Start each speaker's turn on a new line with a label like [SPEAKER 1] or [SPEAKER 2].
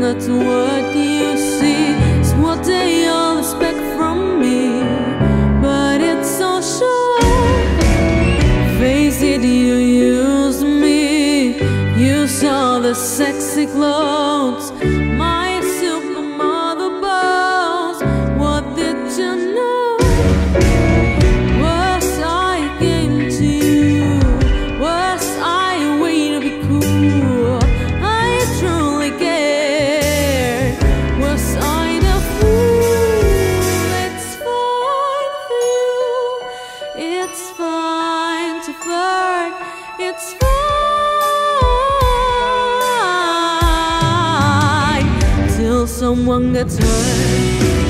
[SPEAKER 1] that's what you see. It's what they all expect from me, but it's so short. Face it, you used me. You saw the sexy clothes, my supermodel bows. What did you know? Was I game to you? Was I a way to be cool? I truly cared. Was I the fool? It's fine for you. It's fine to flirt. It's fine till someone gets hurt.